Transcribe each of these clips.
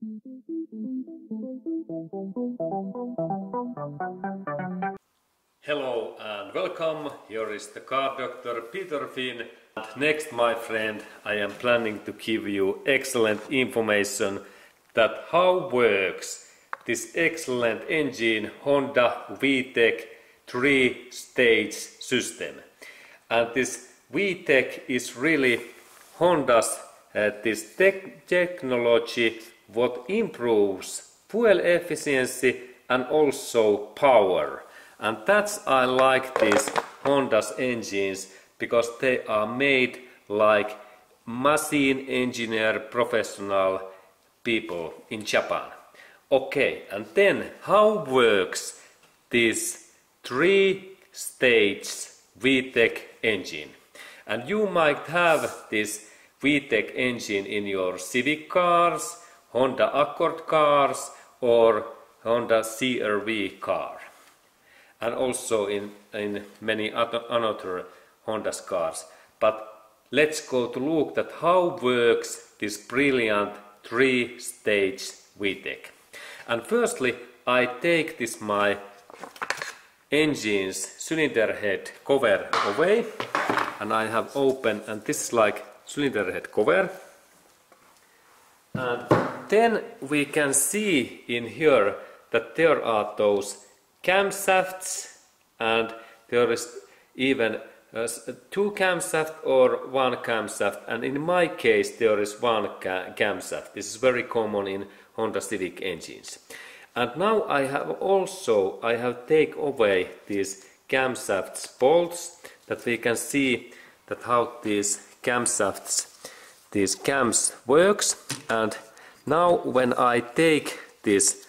Hello and welcome, here is the car doctor Peter Finn. And next, my friend, I am planning to give you excellent information that how works this excellent engine Honda VTEC 3-stage system. And this VTEC is really Honda's this technology what improves fuel efficiency and also power. And that's I like these Honda's engines because they are made like machine engineer professional people in Japan. Okay, and then how works this 3-stage VTEC engine? And you might have this VTEC engine in your Civic cars, Honda Accord cars or Honda CR-V car. And also in many other Honda's cars. But let's go to look at how works this brilliant 3-stage VTEC. And firstly, I take this my engine's cylinder head cover away, and I have opened, and this is like cylinder head cover. And then we can see in here that there are those camshafts, and there is even 2 camshafts or 1 camshaft, and in my case there is 1 camshaft. This is very common in Honda Civic engines. And now I have take away these camshafts bolts, that we can see that how these camshafts, these cams works. And now when I take these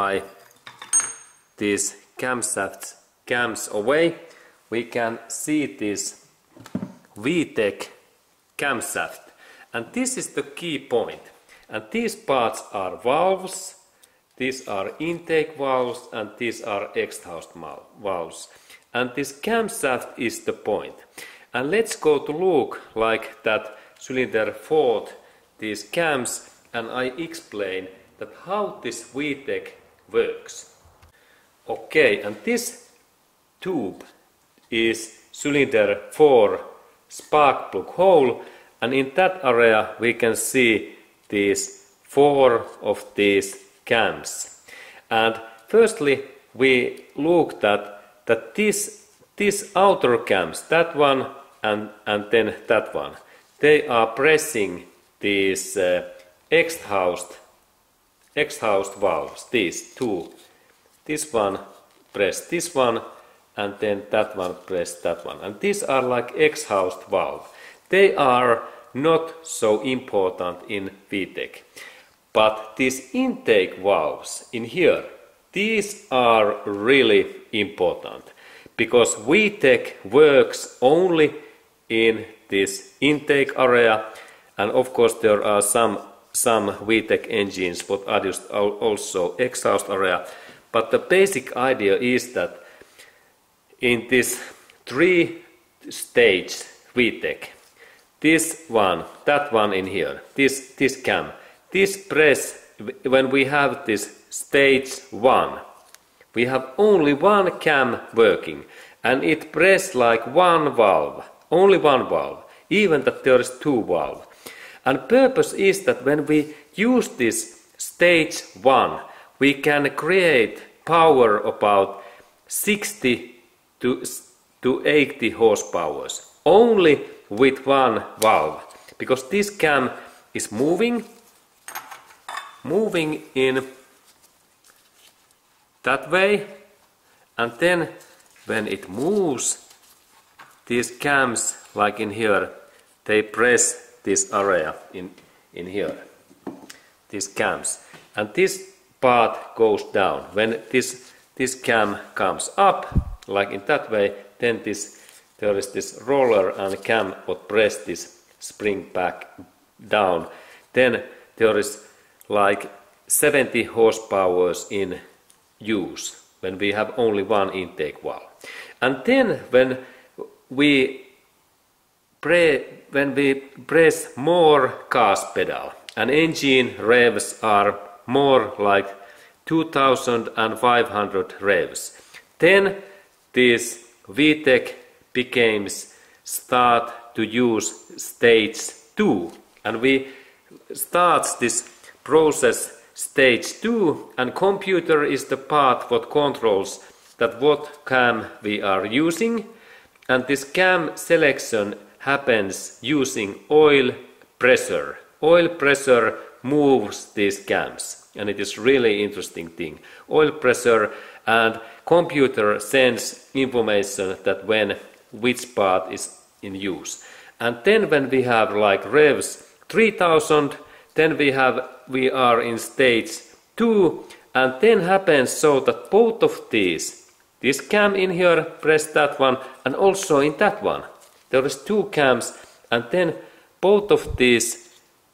cams away, we can see this VTEC camshaft. And this is the key point. And these parts are valves, these are intake valves, and these are exhaust valves. And this camshaft is the point. And let's go to look like that cylinder fourth, these cams, and I explain that how this VTEC works. Okay, and this tube is cylinder 4 spark plug hole, and in that area we can see these 4 of these cams. And firstly we looked at that these outer cams, that one and then that one, they are pressing these exhaust valves, these 2. This one press this one, and then that one press that one. And these are like exhaust valve. They are not so important in VTEC. But these intake valves in here, these are really important. Because VTEC works only in this intake area. And of course there are some VTEC engines what are used also exhaust area. But the basic idea is that in this 3-stage VTEC, this one, that one in here, this cam, this press, when we have this stage 1, we have only 1 cam working, and it press like 1 valve, only 1 valve, even that there is 2 valve. And purpose is that when we use this stage 1, we can create power about 60 to 80 horsepower only with 1 valve, because this cam is moving in that way, and then when it moves, these cams like in here, they press this area in here, these cams, and this part goes down. When this cam comes up like in that way, then there is this roller and cam would press this spring back down. Then there is like 70 horsepower in use when we have only 1 intake valve. And then when we press more gas pedal and engine revs are more like 2500 revs. Then this VTEC start to use stage 2, and we start this process stage 2, and computer is the part what controls that what cam we are using, and this cam selection happens using oil pressure. Oil pressure moves these cams, and it is really interesting thing. Oil pressure, and computer sends information that when which part is in use. And then when we have like revs 3000, then we are in stage 2, and then happens so that both of these, this cam in here, press that one, and also in that one. There is 2 cams, and then both of these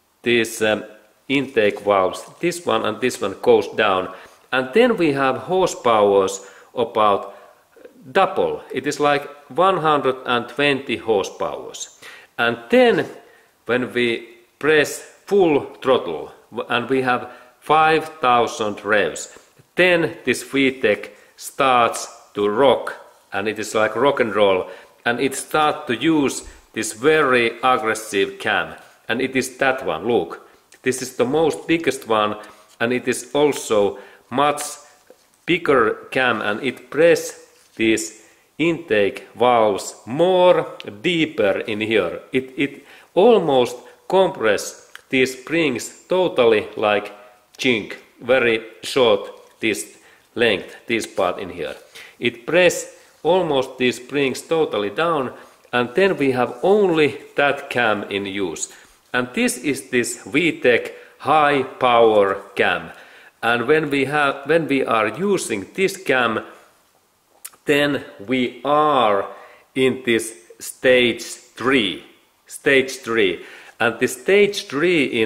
intake valves, this one and this one, goes down, and then we have horsepowers about double. It is like 120 horsepowers. And then when we press full throttle and we have 5000 revs, then this VTEC starts to rock, and it is like rock and roll, and it starts to use this very aggressive cam, and it is that one. Look, this is the most biggest one, and it is also much bigger cam, and it press these intake valves more deeper in here. It almost compress these springs totally like chink, very short this length, this part in here. It press almost these springs totally down, and then we have only that cam in use. And this is this VTEC high power cam. And when we are using this cam, then we are in this stage 3. And the stage 3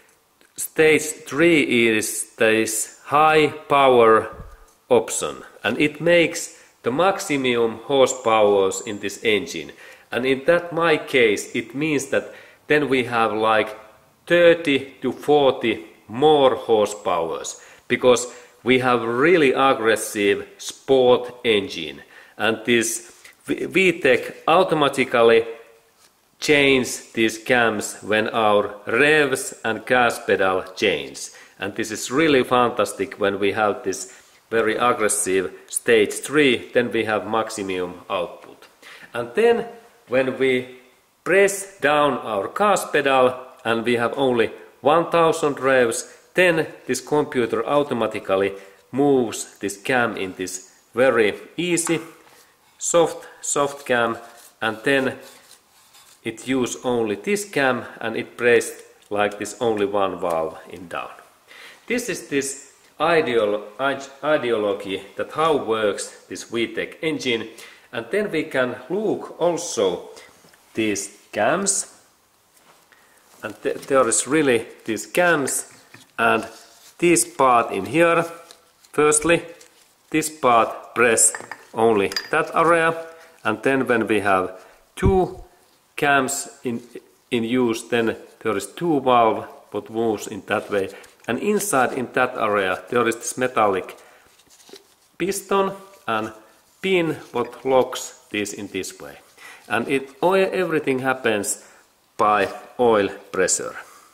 is this high power option, and it makes the maximum horsepowers in this engine. And in that my case, it means that then we have like 30 to 40 more horsepowers, because we have really aggressive sport engine, and this VTEC automatically change these cams when our revs and gas pedal change. And this is really fantastic when we have this very aggressive stage 3, then we have maximum output. And then when we press down our gas pedal and we have only 1000 revs, then this computer automatically moves this cam in this very easy soft cam, and then it use only this cam, and it pressed like this only one valve in down. This is this ideology that how works this VTEC engine. And then we can look also these cams, and there is really these cams, and this part in here. Firstly, this part press only that area, and then when we have 2 cams in use, then there is 2 valve what moves in that way, and inside in that area there is this metallic piston and pin what locks this in this way, and everything happens by oil pressure.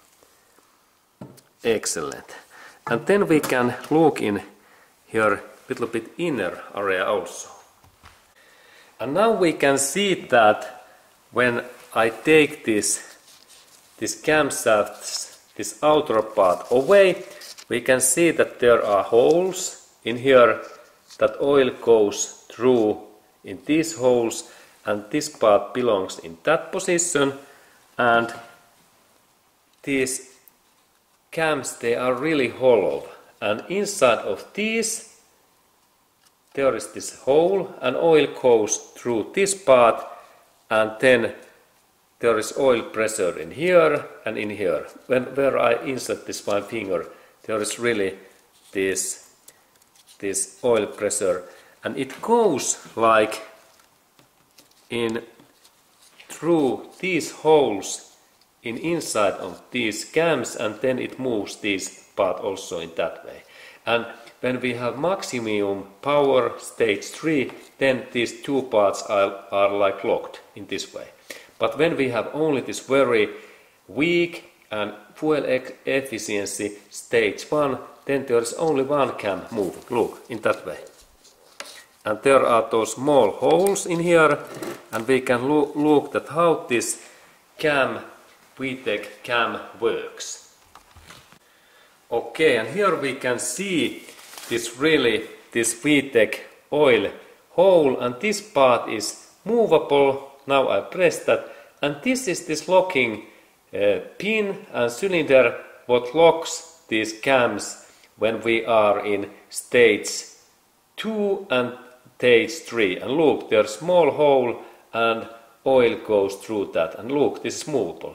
Excellent. And then we can look in here little bit inner area also. And now we can see that when I take this camshafts, this outer part away, we can see that there are holes in here that oil goes through in these holes, and this part belongs in that position, and these cams, they are really hollow, and inside of these there is this hole, and oil goes through this part, and then there is oil pressure in here and in here. Where I insert this my finger, there is really this oil pressure, and it goes like in through these holes in inside of these cams, and then it moves these part also in that way. And when we have maximum power stage 3, then these two parts are like locked in this way. But when we have only this very weak and fuel efficiency stage 1, then there is only one cam moving. Look, in that way. And there are those small holes in here, and we can look at how this VTEC cam works. Okay, and here we can see this VTEC oil hole, and this part is movable. Now I press that, and this is this locking pin and cylinder what locks these cams when we are in stage 2 and stage 3. And look, there's a small hole and oil goes through that, and look, this is movable.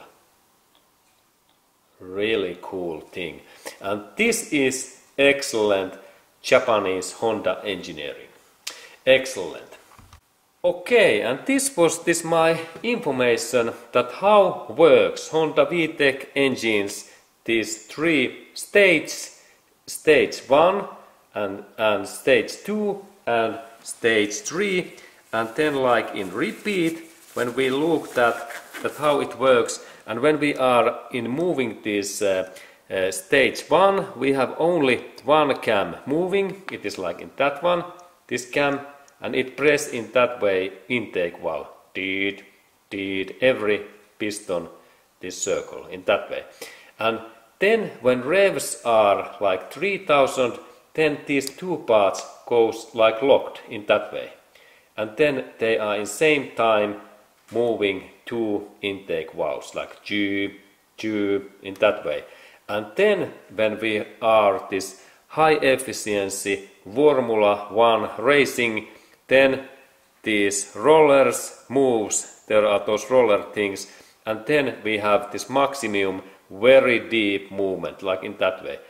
Really cool thing. And this is excellent Japanese Honda engineering. Excellent. Okay, and this was my information that how works Honda VTEC engines, these 3 stages, stage 1 and stage 2 and stage 3, and then like in repeat when we looked at how it works. And when we are in moving this stage 1, we have only one cam moving. It is like in that one, this cam, and it press in that way intake valve. Did every piston this circle in that way. And then when revs are like 3000, then these two parts goes like locked in that way. And then they are in same time moving two intake valves like tube in that way. And then when we are this high efficiency Formula 1 racing, then these rollers moves, there are those roller things, and then we have this maximum very deep movement like in that way.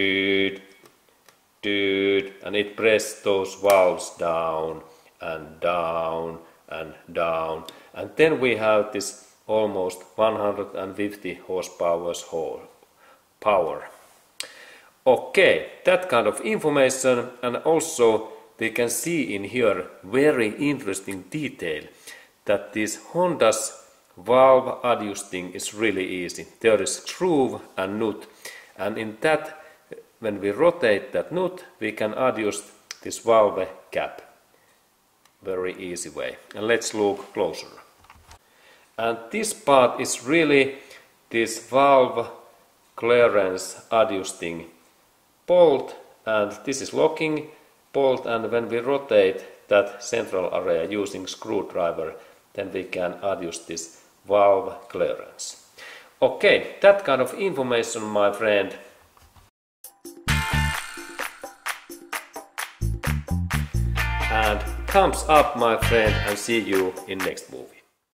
And it press those valves down and down and down, and then we have this almost 150 horsepower power. Okay, that kind of information, and also we can see in here very interesting detail that this Honda's valve adjusting is really easy. There is screw and nut, and in that when we rotate that nut we can adjust this valve cap. Very easy way. And let's look closer. And this part is really this valve clearance adjusting bolt, and this is locking bolt, and when we rotate that central area using screwdriver, then we can adjust this valve clearance. Okay, that kind of information, my friend. And thumbs up, my friend, and see you in next movie.